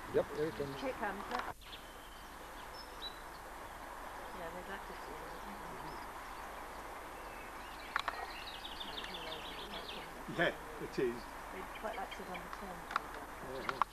Yep, here it comes. Here it comes, look. Yeah, they'd like to see it, wouldn't they? Yeah, it is. They'd quite like to sit on the Thames. Yeah.